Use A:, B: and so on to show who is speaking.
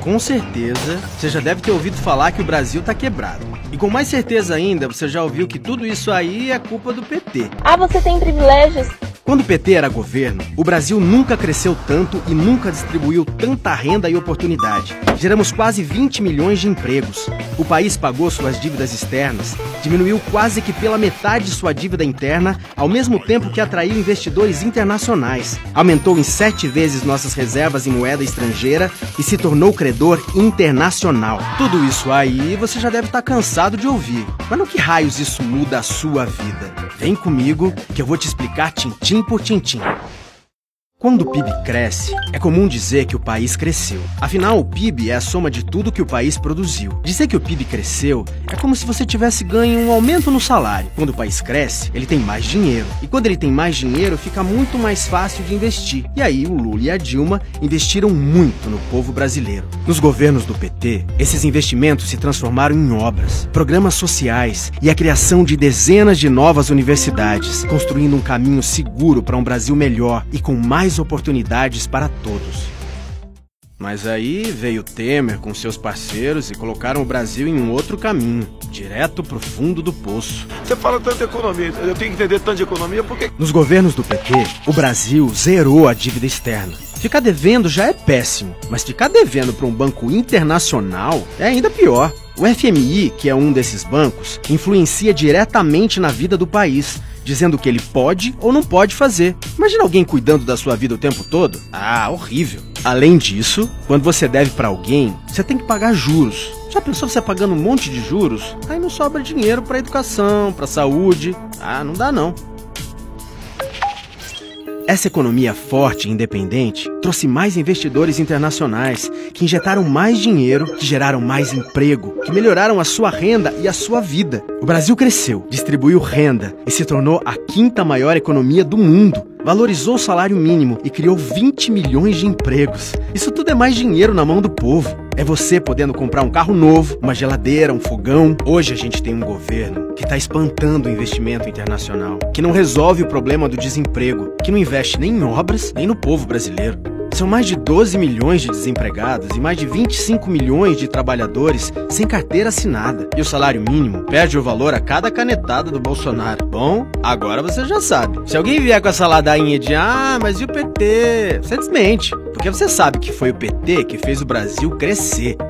A: Com certeza, você já deve ter ouvido falar que o Brasil tá quebrado. E com mais certeza ainda, você já ouviu que tudo isso aí é culpa do PT.
B: Ah, você tem privilégios?
A: Quando o PT era governo, o Brasil nunca cresceu tanto e nunca distribuiu tanta renda e oportunidade. Geramos quase 20 milhões de empregos. O país pagou suas dívidas externas, diminuiu quase que pela metade sua dívida interna, ao mesmo tempo que atraiu investidores internacionais. Aumentou em 7 vezes nossas reservas em moeda estrangeira e se tornou credor internacional. Tudo isso aí você já deve estar cansado de ouvir. Mas no que raios isso muda a sua vida? Vem comigo que eu vou te explicar tintim por tintim. Quando o PIB cresce, é comum dizer que o país cresceu. Afinal, o PIB é a soma de tudo que o país produziu. Dizer que o PIB cresceu é como se você tivesse ganho um aumento no salário. Quando o país cresce, ele tem mais dinheiro. E quando ele tem mais dinheiro, fica muito mais fácil de investir. E aí, o Lula e a Dilma investiram muito no povo brasileiro. Nos governos do PT, esses investimentos se transformaram em obras, programas sociais e a criação de dezenas de novas universidades, construindo um caminho seguro para um Brasil melhor e com mais oportunidades para todos. Mas aí veio Temer com seus parceiros e colocaram o Brasil em um outro caminho, direto pro fundo do poço.
C: Você fala tanto de economia, eu tenho que entender tanto de economia porque...
A: Nos governos do PT, o Brasil zerou a dívida externa. Ficar devendo já é péssimo, mas ficar devendo para um banco internacional é ainda pior. O FMI, que é um desses bancos, influencia diretamente na vida do país, dizendo o que ele pode ou não pode fazer. Imagina alguém cuidando da sua vida o tempo todo? Ah, horrível. Além disso, quando você deve para alguém, você tem que pagar juros. Já pensou você pagando um monte de juros? Aí não sobra dinheiro para educação, para saúde. Ah, não dá não. Essa economia forte e independente trouxe mais investidores internacionais, que injetaram mais dinheiro, que geraram mais emprego, que melhoraram a sua renda e a sua vida. O Brasil cresceu, distribuiu renda e se tornou a 5ª maior economia do mundo. Valorizou o salário mínimo e criou 20 milhões de empregos. Isso tudo é mais dinheiro na mão do povo. É você podendo comprar um carro novo, uma geladeira, um fogão. Hoje a gente tem um governo que está espantando o investimento internacional, que não resolve o problema do desemprego, que não investe nem em obras, nem no povo brasileiro. São mais de 12 milhões de desempregados e mais de 25 milhões de trabalhadores sem carteira assinada. E o salário mínimo perde o valor a cada canetada do Bolsonaro. Bom, agora você já sabe. Se alguém vier com essa ladainha de mas e o PT? Você desmente, porque você sabe que foi o PT que fez o Brasil crescer.